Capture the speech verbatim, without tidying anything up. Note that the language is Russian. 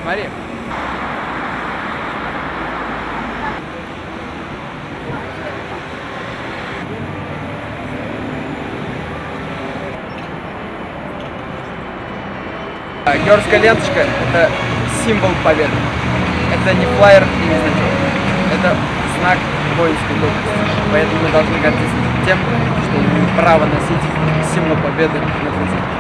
Смотри. Георгиевская ленточка — это символ победы. Это не флаер и не значок. Это знак воинской доблести. Поэтому мы должны гордиться тем, что имеем право носить символ победы на груди.